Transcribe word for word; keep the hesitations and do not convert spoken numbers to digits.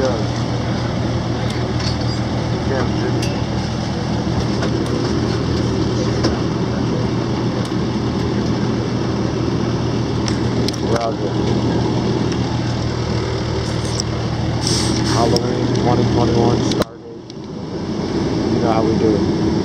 Kansas City. Roger. Halloween twenty twenty-one start date. You know how we do it.